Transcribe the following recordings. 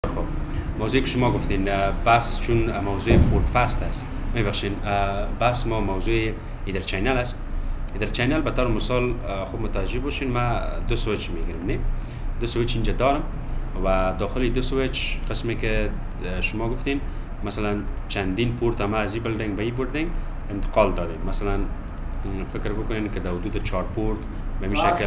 خب موضوعی که شما گفتین بس چون موضوع پورتفست است میبخشین بس ما موضوع ایدر چینل است. ایدر چینل به طور مثال خوب متوجه باشین ما دو سویچ میگیرم نه دو سویچ اینجا دارم و داخل دو سویچ قسمی که شما گفتین مثلا چندین پورت ما از این بلدنگ به این بلدنگ انتقال دادیم. مثلا فکر بکنین که در حدود 4 پورت به این شکل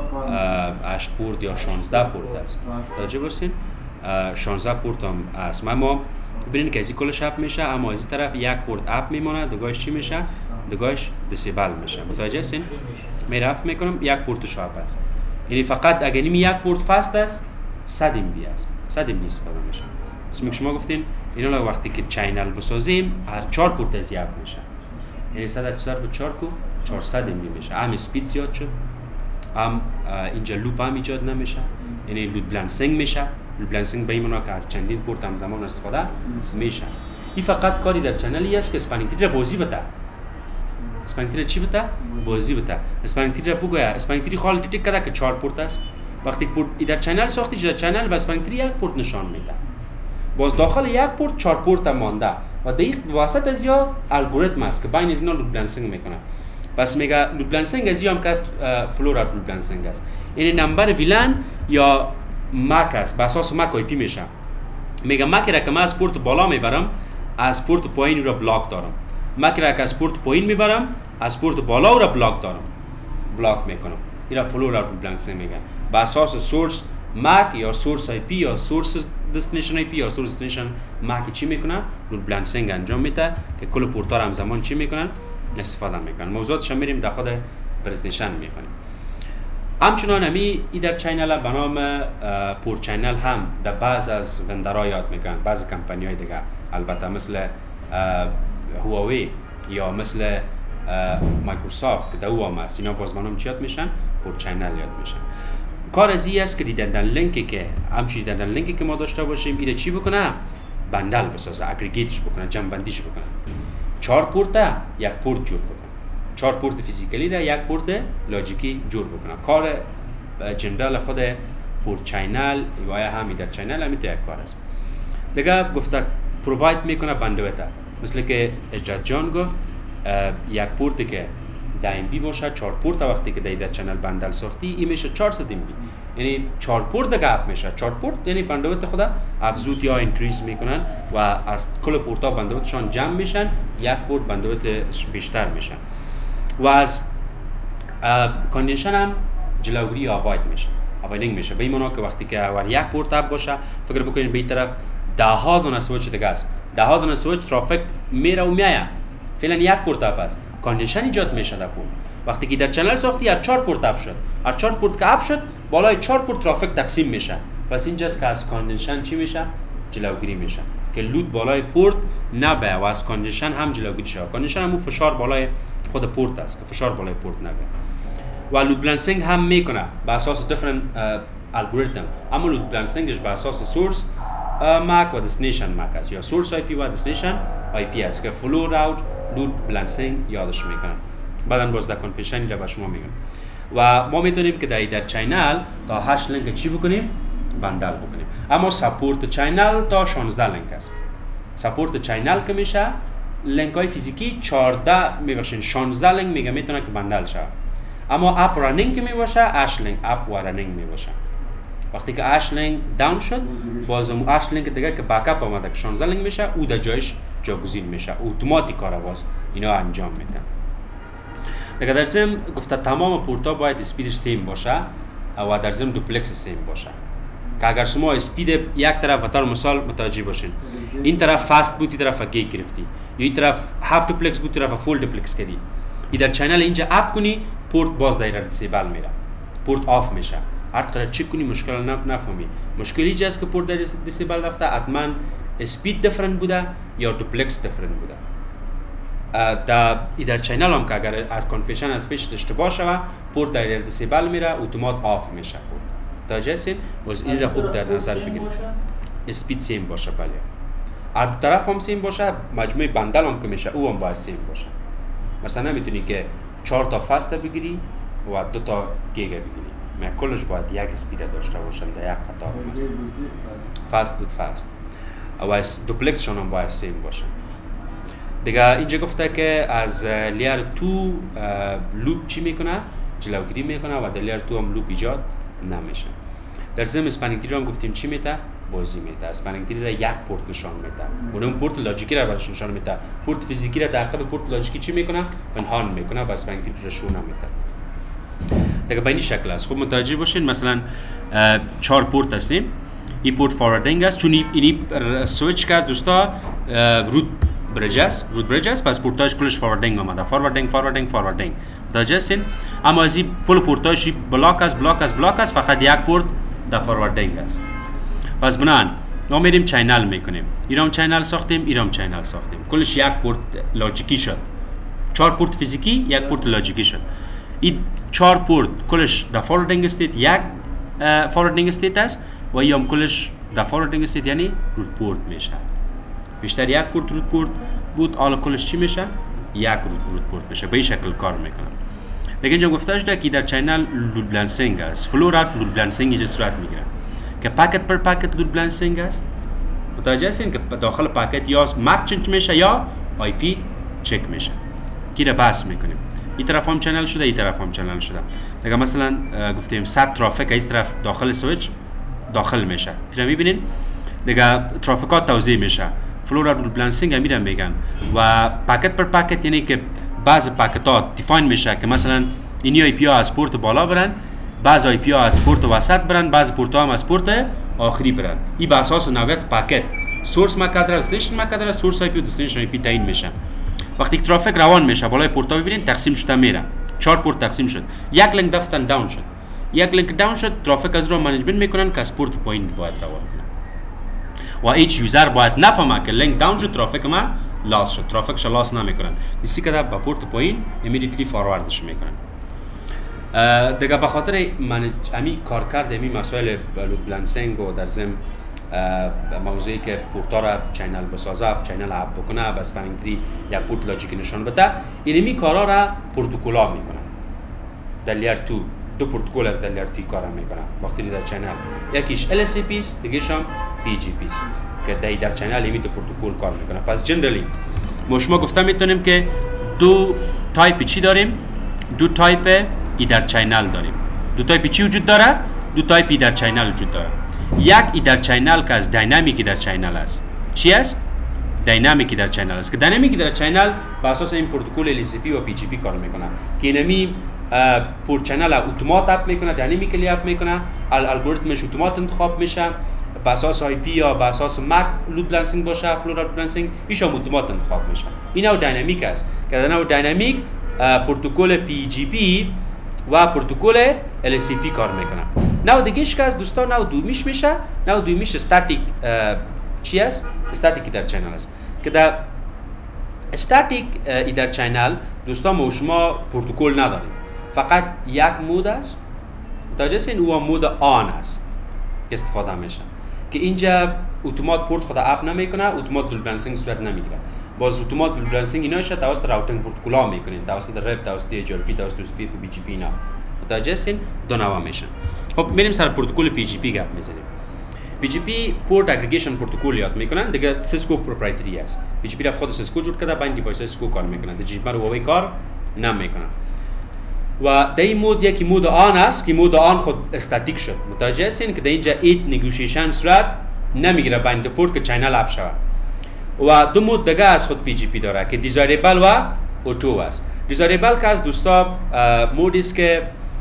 8 پورت یا 16 پورت است. توجه باشین 16 پورت هم است. ما ببینید که از این کلش اپ میشه، اما از این طرف یک پورت اپ میمونه، دوگاهش چی میشه؟ دوگاهش دیسیبل میشه. متوجه هستین؟ میره اپ میکنم یک پورتش اپ است. یعنی فقط اگر این یک پورت فست است 100 ام بی است، 100 ام بی استفاده میشه. اسم که شما گفتین اینا وقتی که چینل بسازیم هر 4 پورت از اپ میشه، یعنی 100 به 4 کو 400 ام بی میشه. هم اسپید زیاد شد، هم اینجا لوپ هم ایجاد نمیشه، یعنی لود بلانسینگ میشه. لود بلانسینگ به این معنا که از چندین پورت همزمان استفاده میشه. این فقط کاری در چنلی است که اسپانینگ تری را بازی بده. اسپانینگ تری چی بده؟ بازی بده. اسپانینگ تری را بگویا اسپانینگ تری خال دیتک کرده که 4 پورت است. وقتی پورت در چنل ساختی در چنل به اسپانینگ تری یک پورت نشان میده. باز داخل یک پورت 4 پورت مانده و دقیق واسط از یا الگوریتم است که بین از اینا لود بلانسینگ میکنه. پس میگه لود بلانسینگ از یا هم که فلور لود بلانسینگ است. یعنی نمبر ویلن یا مک است، به اساس مک آی پی میشه. میگه مک را که من از پورت بالا میبرم از پورت پایین را بلاک دارم. مک را که از پورت پایین میبرم از پورت بالا را بلاک دارم، بلاک میکنم. این را فلور لود بلانسینگ میگن. به اساس سورس مک یا سورس آی پی یا سورس دستینیشن آی پی یا سورس دستینیشن مک چی میکنه؟ لود بلانسینگ انجام میده که کل پورت ها همزمان چی میکنن؟ استفاده میکنن. موضوعاتش هم میریم در خود پرزنتیشن میخونیم. همچنان همی ای در چینل به نام پورت چینل هم در بعض از وندرها یاد میکنن، بعض کمپانی های دیگه البته مثل هواوی یا مثل مایکروسافت که در او هم هست، اینا باز به نام چی یاد میشن؟ پورت چینل یاد میشن. کار از این است که دیدن لینکی که همچنین دیدن لینکی که ما داشته باشیم ایره چی بکنه؟ بندل بسازه، اگریگیتش بکنه، جمع بندیش بکنه. 4 پورت یک پورت جور بکنه، 4 پورت فیزیکلی را یک پورت لاجیکی جور بکنه. کار جنرال خود پورت چینل و یا هم ایدر چینل هم یک کار است. دیگه گفته پروواید میکنه بندویت، مثل که اجاد جان گفت یک پورت که 10 ام بی باشه، 4 پورت وقتی که ایدر چینل بندل ساختی این میشه 400 ام بی، یعنی 4 پورت دیگه اپ میشه. 4 پورت یعنی بندویت خود افزود یا انکریز میکنن و از کل پورت ها بندویتشان جمع میشن، یک پورت بندویت بیشتر میشن و از کاندیشن هم جلوگیری یا اوایید میشه، اوایدینگ میشه. به این معنا که وقتی که اول یک پورت اپ باشه فکر بکنید به این طرف ده ها دونه سویچ دیگه است، ده ها دونه سویچ ترافیک میره و میاد. فعلا یک پورت اپ است، کاندیشن ایجاد میشه در پورت. وقتی که در چنل ساختی هر 4 پورت اپ شد، هر 4 پورت که اپ شد بالای 4 پورت ترافیک تقسیم میشه. پس اینجاست که از کاندیشن چی میشه؟ جلوگیری میشه که لود بالای پورت نبه و از کاندیشن هم جلوگیری شه. کاندیشن هم فشار بالای خود پورت است که فشار بالای پورت نبه. و لود بلانسینگ هم میکنه به اساس دیفرنت الگوریتم، اما لود بلانسینگش به اساس سورس مک و دستینیشن مک است یا سورس آی پی و دستینیشن آی پی است که فلو راوت لود بلانسینگ یادش میکنه. بعدن باز در کنفیشن را به شما میگم. و ما میتونیم که در چینل تا 8 لینک چی بکنیم؟ بندل بکنیم. اما سپورت چینل تا 16 لینک است. سپورت چینل که میشه لینک های فیزیکی 14 میباشین، 16 لینک میگه میتونه که بندل شه. اما اپ رانینگ که میباشه 8 لینک اپ و رانینگ میباشه. وقتی که 8 لینک داون شد باز 8 لینک دیگه که بکاپ اومده که 16 لینک میشه او در جایش جاگزین میشه، اتوماتیک کار باز اینا انجام میده. دیگه در ضمن گفته تمام پورت ها باید اسپیدش سیم باشه و در ضمن دوپلکس سیم باشه که اگر شما اسپید یک طرف طور مثال متوجه باشین، این طرف فاست بود، این طرف گی گرفتی، یا این طرف هاف دوپلکس بود، این طرف فول دوپلکس کردی، در چنل اینجا اپ کنی پورت باز دایره دیسیبل میره، پورت آف میشه. هر طرف چک کنی مشکل نفهمی. مشکل اینجا است که پورت دایره دیسیبل رفته، حتما اسپید دیفرنت بوده یا دوپلکس دیفرنت بوده. در چینل هم که اگر از کنفیشن از پیش اشتباه شود پورت دایره دیسیبل میره، اتومات آف میشه پورت. توجه هستین؟ باز این را خوب در نظر بگیرید. اسپید سیم باشه، بله. هر طرف هم سیم باشه، مجموع بندل هم که میشه او هم باید سیم باشه. مثلا نمیتونی که 4 تا فاست بگیری و 2 تا گیگا بگیری. کلش باید یک اسپید داشته باشن در یک قطار مثلا. فست بود فست و از دوپلکسشون هم باید سیم باشه. دیگه اینجا گفته که از لیر تو لوپ چی میکنه؟ جلوگیری میکنه و در لیر تو هم لوپ ایجاد نمیشه. در ضمن اسپنینگ تری هم گفتیم چی میده؟ بازی میده. اسپنینگ تری را یک پورت نشان میده و اون پورت لاجیکی را برش نشان میده. پورت فیزیکی را در قبل پورت لاجیکی چی میکنه؟ پنهان میکنه و اسپنینگ تری را شو نمیده. دیگه به این شکل است. خب متوجه باشین مثلا 4 پورت هستیم. این پورت فورواردینگ است چون اینی سویچ کرد دوستا روت برج است پس پورتاش کلش فورواردینگ آمده. فورواردینگ متوجه هستین؟ اما از این پول پورتاش بلاک است فقط یک پورت در فورواردینگ است. پس بنان ما میریم چینل میکنیم. ایرام چینل ساختیم کلش یک پورت لاجیکی شد. 4 پورت فیزیکی یک پورت لاجیکی شد. این 4 پورت کلش در فورواردینگ استیت یک فورواردینگ استیت است و ایام کلش در فورواردینگ استیت یعنی روت پورت میشه. بیشتر یک پورت روت پورت بود حالا کلش چی میشه؟ یک روت پورت میشه. به این شکل کار میکنم. دیگه اینجا گفته شده که در چینل لود بلانسینگ است. فلو رات لود بلانسینگ اینجا صورت میگیره که پاکت پر پاکت لود بلانسینگ است. متوجه هستین که داخل پاکت یا مک چنج میشه یا آی پی چک میشه. کی را بس میکنیم. این طرف هم چنل شده این طرف هم چنل شده. دیگه مثلا گفتیم 100 ترافیک از طرف داخل سویچ داخل میشه. دیگه میبینین دیگه ترافیکات توزیع میشه. فلو رات لود بلانسینگ میرن میگن و پاکت پر پاکت یعنی که بعض پاکتات دیفاین میشه که مثلا این آی پی ها از پورت بالا برن، بعض آی پی ها از پورت وسط برن، بعض پورت ها هم از پورت آخری برن. این به اساس نوعیت پاکت سورس مک ادرس دستینیشن مک ادرس سورس آی پی و دستینیشن آی پی تعیین میشه. وقتی که ترافیک روان میشه بالای پورت ها ببینید تقسیم شده میره. 4 پورت تقسیم شد. یک لینک دفتن داون شد. یک لینک داون شد ترافیک از رو منیجمنت میکنن که از پورت پایین باید روان کنه. و ایچ یوزر باید نفهمه که لینک داون شد ترافیک ما لاس شد. ترافیکش لاس نمیکنن. دیسی که با پورت پایین امیدیتلی فارواردش میکنن. دیگه به خاطر من امی کارکرد امی مسائل لود بلانسینگ و در ضمن موضوعی که پورتا را چینل بسازه چینل اپ بکنه بس اسپنینگ تری یک پورت لاجیکی نشان بده اینمی کارا را پروتکولا میکنه. در لیر 2 پروتکل از در لیر 2 کار میکنه. وقتی در چینل یکیش LSCP است دیگه‌ش هم PGP است که در چینل امی دو پروتکل کار میکنه. پس جنرالی ما شما گفته میتونیم که 2 تایپ چی داریم؟ 2 تایپ ای در چینل داریم. 2 تایپ چی وجود داره؟ 2 تایپ ای در چینل وجود داره. یک ای در چینل که از دینامیکی در چینل است. چی است؟ دینامیکی در چینل است که دینامیکی در چینل بر اساس این پروتکل LCP و PGP کار میکنه که اینمی پورت چینل اتومات اپ میکنه، دینامیکلی اپ میکنه، الگوریتمش اتومات انتخاب میشه بر اساس آی پی یا بر اساس مک لود بلانسینگ باشه فلو رات بلانسینگ ایشون اتومات انتخاب میشه. این نوع دینامیک است که در نوع دینامیک پروتکل PGP و پروتکل LCP کار میکنه. نوع دیگه‌اش که از دوستان نوع دومیش میشه. نوع دومیش استاتیک چی است؟ استاتیک در چینل است که در استاتیک در چینل دوستان ما و شما پروتکل نداریم. فقط یک مود است. متوجه هستین؟ او مود آن است که استفاده میشه که اینجا اتومات پورت خود اپ نمیکنه، اتومات لود بلانسینگ صورت نمیگیره. باز اتومات لود بلانسینگ اینا شده توسط راوتینگ پروتکل میکنین، توسط رپ، توسط HRP، توسط SPF و BGP اینا. متوجه هستین؟ دو نوع میشن. خب میریم سر پروتکل PGP گپ میزنیم. PGP پورت اگریگیشن پروتکل یاد میکنن دیگه. سیسکو پروپرایتری است. PGP را خود سیسکو جور کرده، با این دیوایس سیسکو کار میکنن. دیگه جیپر و کار نمیکنن. و در این مود یکی مود آن است که مود آن خود استاتیک شد. متوجه هستین که در اینجا ایت نگوشیشن صورت نمیگیره بین دو پورت که چینل اپ شود. و دو مود دیگه از خود PGP داره که دیزایربل و اوتو است. دیزایربل که از دوستا مود است که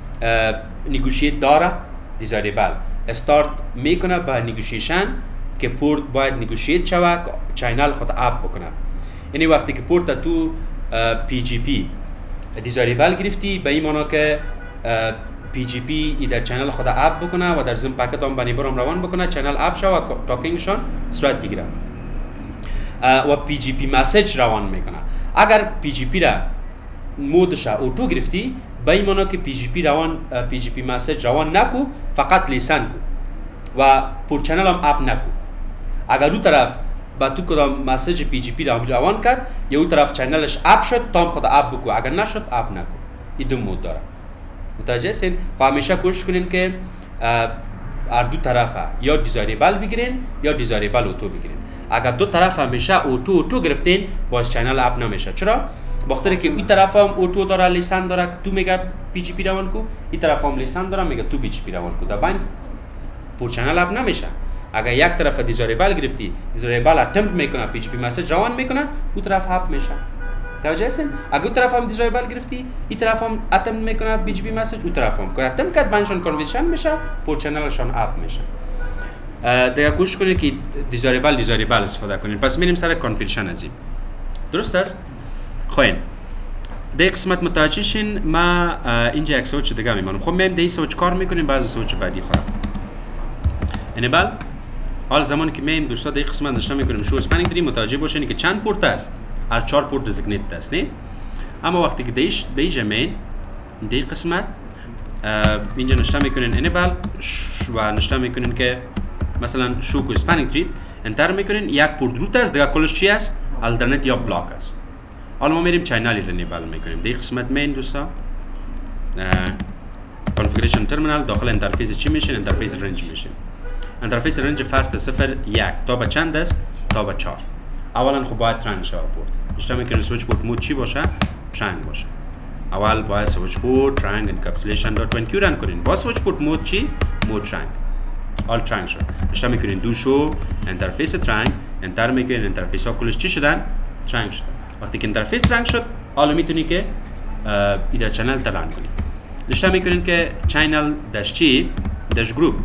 نگوشیت داره. دیزایربل استارت میکنه با نگوشیشن که پورت باید نگوشیت شود چینل خود اپ بکنه. یعنی وقتی که پورت تو PGP دیزایربل گرفتی به این معنی که PGP ای در چینل خود اپ بکنه و در ضمن پاکت هم بنیبر هم روان بکنه چینل اپ شود و تاکینگشان صورت بگیره و PGP مسیج روان میکنه. اگر PGP را مودش اوتو گرفتی به این معنی که PGP مسیج روان نکو، فقط لیسن کو و پورت چینل هم اپ نکو. اگر دو طرف با تو کدام مسیج PGP را روان کرد یا اون طرف چینلش اپ شد تا هم خود اپ بکو، اگر نشد اپ نکو. این دو مود داره. متوجه هستین؟ و همیشه کوشش کنین که هر دو طرفه یا دیزایریبل بگیرین یا دیزایریبل اوتو بگیرین. اگر دو طرف همیشه اوتو گرفتین باز چینل اپ نمیشه. چرا؟ بخاطر که این طرف هم اوتو داره لیسن داره که تو میگه پی جی پی روان کو، این طرف هم لیسن داره میگه تو پی جی پی روان کو، در بین پر چینل اپ نمیشه. اگر یک طرف دیزایریبل گرفتی، دیزایریبل اتمپت میکنه پی جی پی مسیج روان میکنه، اون طرف اپ میشه. توجه هستین؟ اگر اون طرف هم دیزایریبل گرفتی، این طرف هم اتمپت میکنه پی جی پی مسیج، اون طرف هم که اتمپت کرد بینشون کانورسیشن میشه، پر چینلشون اپ میشه. دیگه کوشش کنید که دیزایریبل استفاده کنید. پس میریم سر کانفیگریشن از این. درست است؟ خوین در قسمت متوجه شین. ما اینجا یک سوچ دیگه میمانم. خب میایم در سوچ کار میکنیم، بعضی سوچ بعدی خواهم. انیبل حال زمانی که میایم دوستا در قسمت نشون میکنیم شو اسپنینگ تری، متوجه باشین که چند پورت است. هر 4 پورت دزیگنیت است، نه؟ اما وقتی که به اینجا میایم در قسمت اینجا نشون میکنین انیبل و نشون میکنین که مثلا شو کو اسپنینگ تری انتر میکنین، یک پورت روت است، دیگه کلش چی است؟ آلترنت یا بلاک است. حالا ما میریم چینل رو انیبل میکنیم. در قسمت مین دوستا کانفیگریشن ترمینال داخل انترفیس چی میشین؟ انترفیس رنج میشین. انترفیس رنج فست 0 1 تا به چند است؟ تا به 4. اولا خب باید ترنگ شود پورت. اشتباه میکنین سویچ پورت مود چی باشه؟ ترنگ باشه. اول باید سویچ پورت ترنگ انکپسولیشن دات ون کیو رن کنین. با سویچ پورت مود چی؟ مود ترنگ. آل ترنگ شد. اشتباه میکنین دو شو انترفیس ترنگ انتر میکنین، انترفیس ها کلش چی شدن؟ ترنگ شدن. وقتی که انترفیس ترنگ شد، حالا میتونی که ایده چنل ترن کنی. نشته میکنین که چینل داش چی؟ داش گروپ.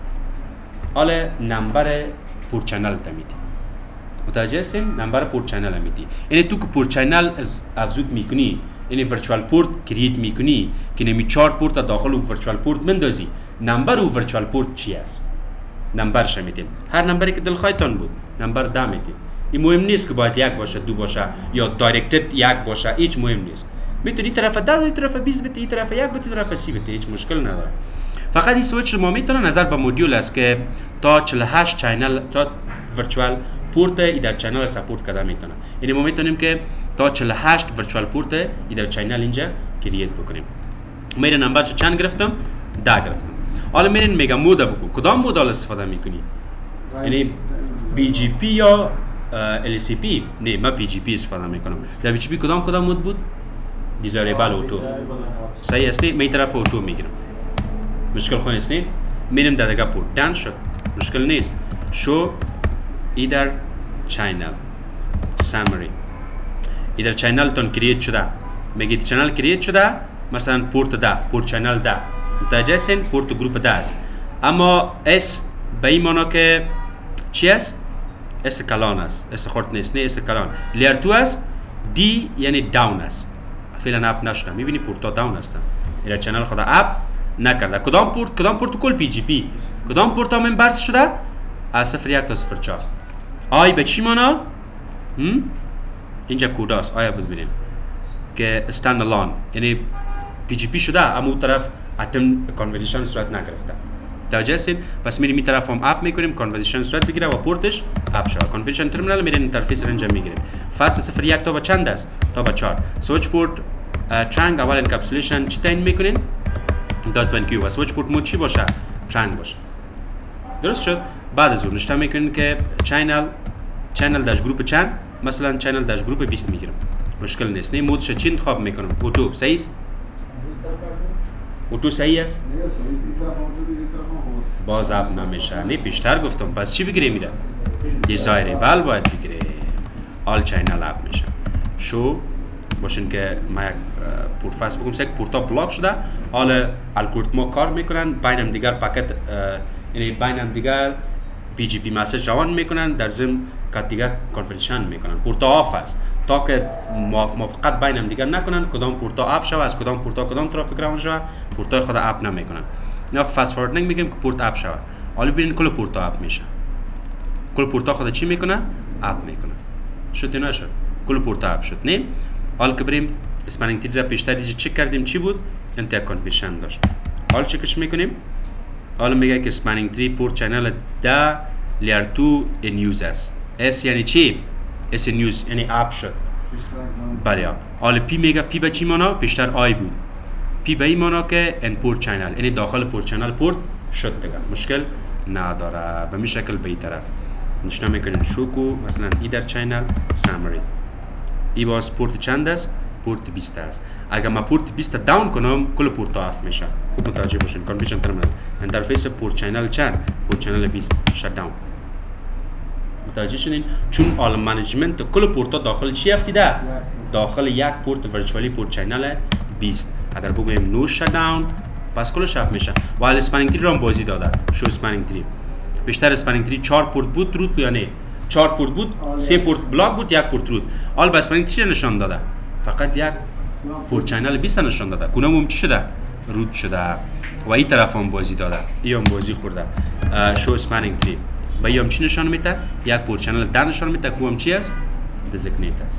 حالا نمبر پورت چنل تا میدی. متوجه هستین؟ نمبر پورت چنل میدی. یعنی تو که پورت چنل افزود میکنی، یعنی ورچوال پورت کرییت میکنی که نمی 4 پورت داخل و ورچوال پورت مندازی، نمبر و ورچوال پورت چی است؟ نمبرش میدیم. هر نمبری که دل خواهتان بود، نمبر 10 میدیم. این مهم نیست که باید 1 باشه، 2 باشه یا دایرکتد 1 باشه، هیچ مهم نیست. میتونی طرف 10 این طرف 20 بده، این طرف 1 بده، این طرف 30 بده، هیچ مشکل نداره. فقط این سویچ ما میتونه نظر به مدیول است که تا 48 چینل تا ورچوال پورت ایدر چینل سپورت کرده میتونه. یعنی ما میتونیم که تا 48 ورچوال پورت ایدر چینل اینجا کرییت بکنیم. میره نمبرش چند گرفتم؟ 10 گرفتم. حالا میرین میگا مود بگو. کدام مودال استفاده میکنی؟ یعنی بی جی پی یا ال سی پی؟ نه، من بی جی پی استفاده میکنم. در بی جی پی کدام مود بود؟ دیزایریبل اوتو. صحیح است؟ می طرف اوتو میگیرم. مشکل خون است نه؟ میرم در دیگه پورت دن شد. مشکل نیست. شو ایدر چینل سامری. ایدر چینل تون کرییت شده. میگید چینل کرییت شده، مثلا پورت 10، پورت چینل 10. متوجه هستین؟ پورت گروپ 10 است. اما اس به این معنی که چی است؟ اس کلان است. اس خورد نیست، نه اس کلان. لیر 2 است. دی یعنی داون است. فعلا اپ نشده. میبینی پورت ها داون هستن. ایدر چینل خدا اپ نکرده. کدام پورت کل پی جی پی. کدام پورت ها ممبرز شده؟ از 01 تا 04. آی به چی مانا؟ اینجا کود است. آیا ببینیم که استند الان یعنی پی جی پی شده، اما اون طرف اتم کانورزیشن صورت نگرفته. توجه هستید؟ پس میریم این طرف هم اپ میکنیم، کانورزیشن صورت بگیره و پورتش اپ شود. کانفیگریشن ترمینال میرین اینترفیس رنج میگیریم. فاست 01 تا به چند است؟ تا به 4. سویچ پورت ترنگ اول انکپسولیشن چی تعیین میکنین؟ دات ون کیو. و سویچ پورت مود چی باشه؟ ترنگ باشه. درست شد؟ بعد از اون نشته میکنین که چینل داش گروپ چند؟ مثلا چینل داش گروپ 20 میگیرم. مشکل نیست. نه مودش چی انتخاب میکنم؟ اوتو. صحیح است؟ اوتو صحیح است؟ باز اپ نمیشه. نه پیشتر گفتم. پس چی بگیریم میره؟ دیزایریبل باید بگیره. آل چینل اپ میشه. شو باشین که ما یک پورت فاست بگم یک پورتا بلاک شده. حالا الگوریتما کار میکنن، بینم دیگر پاکت یعنی بینم دیگر پی جی پی مسیج روان میکنن، در ضمن که دیگر کانفیگریشن میکنن. پورتا آف است تا که موافقت بینم دیگر نکنن کدام پورتا اپ شود، از کدام پورتا کدام ترافیک روان شود. پورتای خود اپ نمیکنن. نه فاست فوروردینگ میگیم که پورت اپ شود. حالا ببینید کل پورتا اپ میشه. کل پورتا خود چی میکنه؟ اپ میکنه. شد یا نشد؟ کل پورتا اپ شد. نه؟ حالا که بریم اسپنینگ تری را پیشتر دیگه چک کردیم چی بود؟ انتها کانفیگریشن داشت. حالا چکش میکنیم. حالا میگه که اسپنینگ تری پورت چنل 10 لیر 2 ان یوز است. اس یعنی چی؟ اس ان یوز یعنی اپ شد. بله. حالا پی میگه پی به چی مانا؟ پیشتر آی بود. پی به این مانا که ان پورت چنل یعنی داخل پورت چنل پورت شد دیگه مشکل نداره. به این شکل به این طرف نشنا میکنین شوکو مثلا ای در چینل سامری ای باز پورت چند است؟ پورت 20 است. اگر ما پورت 20 داون کنم کل پورت آف میشه. خوب متوجه باشین. کانفیگریشن ترمینال انترفیس پورت چینل چند؟ پورت چینل 20 شت داون. متوجه شدین؟ چون آل منیجمنت کل پورت داخل چی افتیده؟ داخل یک پورت ورچوالی پورت چینل 20. اگر بگویم نو شت داون پس کلش اف میشه. و حال اسپانینگ تری رو هم بازی داده. شو اسپانینگ تری بیشتر اسپانینگ تری 4 پورت بود روت یا نه؟ 4 پورت بود، 3 پورت بلاک بود، 1 پورت روت. حال به اسپانینگ تری نشان داده. فقط یک پورت چینل 20 نشان داده. کنم چی شده؟ روت شده. و این طرف هم بازی داده. این هم بازی خورده. شو اسپانینگ تری. با این هم چی نشان میده؟ یک پورت چینل 10 نشان میده. کوم چی است؟ دزیگنیت است.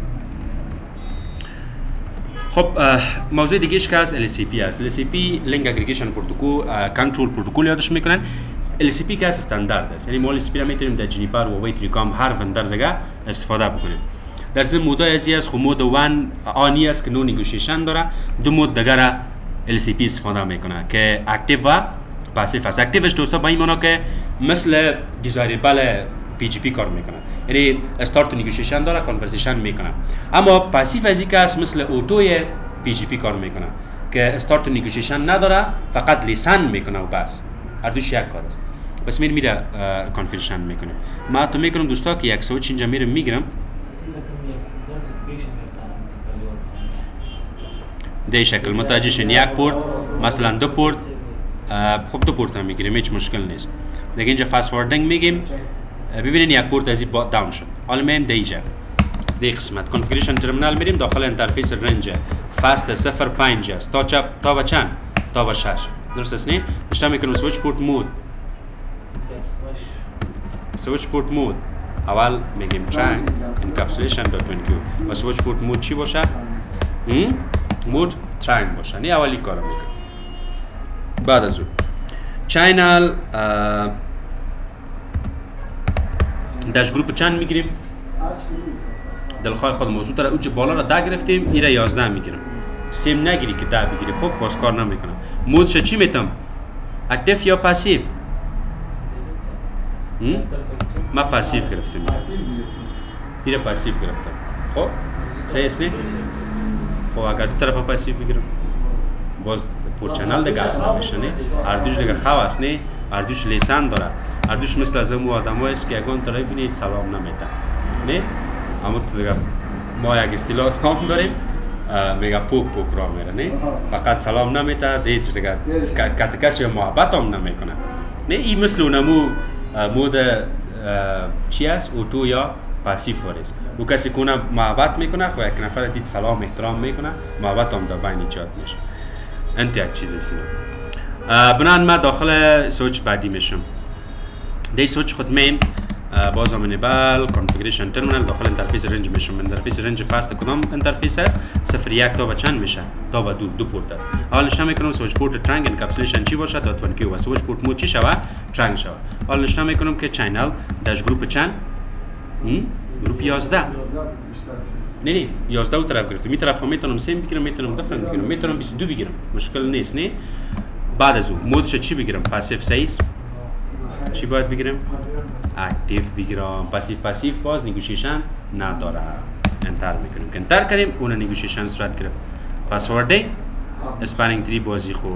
خب موضوع دیگهش که از LCP است. LCP لینک اگریگیشن پروتکل کنترل پروتکل یادش میکنن. LCP که از استاندارد است. یعنی ما LCP را میتونیم در جنیپر و وی تریکام هر وندر دیگه استفاده بکنیم. در ضمن مودای ازی است. خب مود 1 آنی است که نو نیگوشیشن داره. دو مود دیگه LCP استفاده میکنه که اکتیو و پاسیو است. اکتیوش دوستا با این معنی که مثل دیزایربل PGP کار میکنه. یعنی استارت نیگوشیشن داره، کانورسیشن میکنه. اما پاسیو ازی که است مثل اوتوی PGP کار میکنه که استارت نیگوشیشن نداره، فقط لیسن میکنه و بس. هر دوش یک کار است. بس میره کانفیگریشن میکنه. ما تو میکنم دوستا که یک سویچ اینجا میگیرم. ده شکل متوجه شین. یک پورت مثلا دو پورت، خب دو پورت هم میگیریم، هیچ مشکل نیست. دیگه اینجا فاست فوروردینگ میگیم. ببینین یک پورت از این داون شد. حالا میایم دیجا دی قسمت کانفیگریشن ترمینال میریم. داخل انترفیس رنج فاست 05 است تا چپ تا به چند تا به 6. درست است نه؟ اشتباه میکنم سویچ پورت مود. سویچ پورت مود اول میگیم ترانگ انکپسولیشن دوت کیو و سویچ پورت مود چی باشه؟ مود ترانگ باشه. نه اولی کارو میکنم. بعد از اون چینل داش گروپ چند میگیریم؟ دلخواه خود موضوع را اوج بالا را ده گرفتیم، این را 11 میگیرم. سیم نگیری که 10 بگیری. خب باز کار نمیکنه. مودش چی میتم؟ اکتیو یا پاسیو؟ ما پاسیو گرفتم. این را پاسیو گرفتم. خب صحیح است نه؟ خب اگر دو طرف پاسیو بگیرم باز پورت چینل دیگه اف میشه نه؟ هر دوش دیگه خو است نه؟ هر دوش لیسن داره. هر دوش مثل از اون آدمایی است که یگان طرف ببینید سلام نمیده. نه؟ اما تو دیگه ما یک اصطلاح هم داریم میگه پوک را میره نه؟ فقط سلام نمیده، هیچ دیگه کسی محبت هم نمیکنه. نه این مثل اونمو مود چی است؟ اوتو یا پاسیو است. او کسی که محبت میکنه خو یک نفر دید سلام احترام میکنه، محبت هم در بین ایجاد میشه. انت یک چیز است. بنان ما داخل سویچ بعدی میشم. دی سویچ خود میم باز هم انیبل کانفیگریشن ترمینال داخل انترفیس رنج میشم. انترفیس رنج فاست کدام انترفیس است؟ 01 تا به چند میشه؟ تا به دو پورت است. حالا نشون میکنم سویچ پورت ترانگ انکپسولیشن چی باشه؟ دات 1 کیو و سویچ پورت مود چی شوه؟ ترانگ شوه. حالا نشون میکنم که چینل داش گروپ چند؟ گروپ 11. نه 11 اون طرف گرفتم. این طرف هم میتونم سیم بگیرم، میتونم دفرنگ بگیرم، میتونم 22 بگیرم. مشکل نیست نه. بعد از اون مودش چی بگیرم؟ پاسیو سایز چی باید بگیرم؟ اکتیو بگیرم. پاسیو باز نیگوشیشن نداره. انتر میکنیم که انتر کردیم اون نیگوشیشن صورت گرفت. پاسوردینگ اسپانینگ تری بازی خو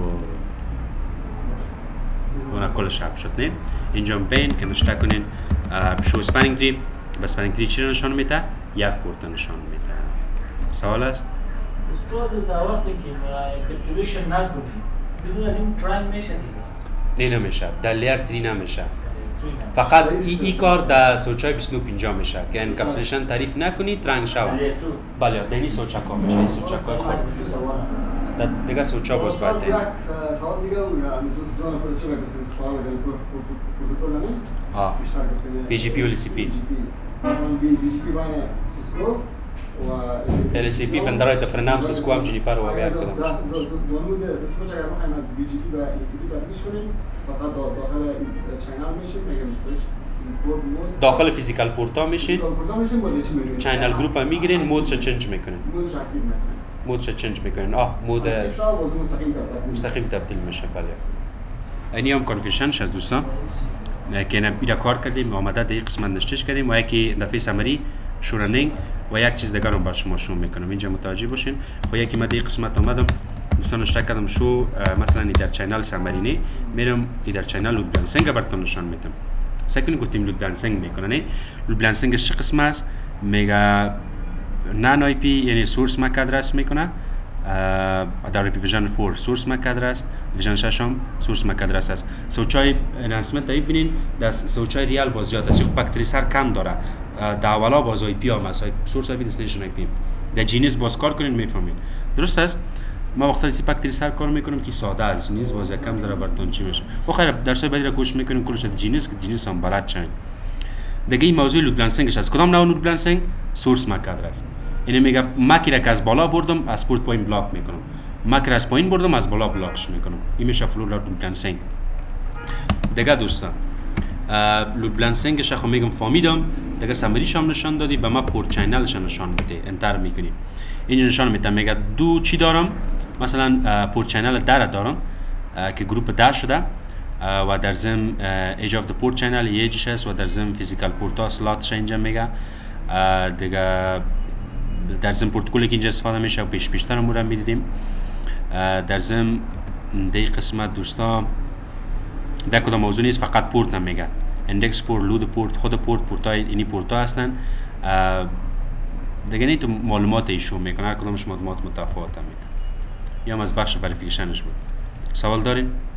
اون کل شب شد نه. اینجا بین که نشته کنین شو اسپانینگ تری. با اسپانینگ تری چی نشان میده؟ یک پورت نشان میده. سوال است؟ استاد در وقتی که انکپسولیشن نکنیم بدون از این ترانگ میشه دیگه؟ نه نمیشه. در لیر تری نمیشه. فقط ای کار در سوچای 2950 میشه که انکپسولیشن تعریف نکنی ترانگ شو. بله دینی سوچا کار میشه. این سوچا کار در دیگه سوچا باز بعد دینی. سوال دیگه اون جان خود چه بگذاریم استفاده کنیم پروتکل نمی؟ PGP و LCP. PGP بانه سیسکو و LCP فندرای تفرنام سیسکو هم جنیپر و بیاد کدام میشه. دونود بسیار چه اگر بخوایم PGP و LCP تبدیل کنیم فقط داخل چینل میشیم میگم سویچ داخل فیزیکال پورتا میشین. چینل گروپ هم میگیرین مودش چنج میکنین. مودش چنج میکنین. مود مستقیم تبدیل میشه. بله اینی هم کانفیگریشنش از دوستان که اینا کار کردیم و آمده در این قسمت نشتش کردیم و یکی دفعه سمری شورنینگ و یک چیز دیگر هم بر شما شو میکنم اینجا متوجه باشین و یکی من در این قسمت آمدم دوستان اشتراک کردم شو مثلا این در چینل سمرینه میرم این در چینل لود بلانسینگ براتون نشان میدم سکنی گفتیم لود بلانسینگ میکنه نه لود بلانسینگش چه قسم است میگه نان آی پی یعنی سورس مک ادرس میکنه در پی ویژن 4 سورس مک ادرس ویژن 6 هم سورس مک ادرس است سوچای انهانسمنت ای ببینین در سوچای ریال باز زیاد است پاکتریسر کم داره در اولا باز آی پی هم است سورس آی پی دستینیشن آی پی در جینیس باز کار کنین میفهمین درست است ما وقتی سی پاکتریسر کار میکنیم که ساده است جینیس باز کم ذره براتون چی میشه بخیر درس بعدی را کوشش میکنیم کلش جینیس که جینیس هم بلد شین دیگه این موضوع لود بلانسینگش است کدام نوع لود بلانسینگ سورس مک ادرس اینه میگه مکی را که از بالا بردم از پورت پایین بلاک میکنم مکی را از پایین بردم از بالا بلاکش میکنم این میشه فلو لود بلانسینگ دیگه دوستان لود بلانسینگش خو میگم فهمیدم دیگه سمریش هم نشان دادی به ما پورت چینلش نشان میده انتر میکنی اینجا نشان میده میگه دو چی دارم مثلا پورت چینل در دارم که گروپ در شده و در ضمن ایج اف د پورت چینل ایجش است و در ضمن فیزیکال پورت ها سلات اینجا میگه دیگه در ضمن پروتکلی که اینجا استفاده میشه و پیشتر هم رو میدیدیم در ضمن دی قسمت دوستا در کدام موضوع نیست فقط پورت نمیگه اندکس پورت لود پورت خود پورت های اینی پورت ها هستن دیگه نه تو معلومات ایشون میکنه هر کدامش معلومات متفاوت میده یا از بخش وریفیکیشنش بود سوال دارین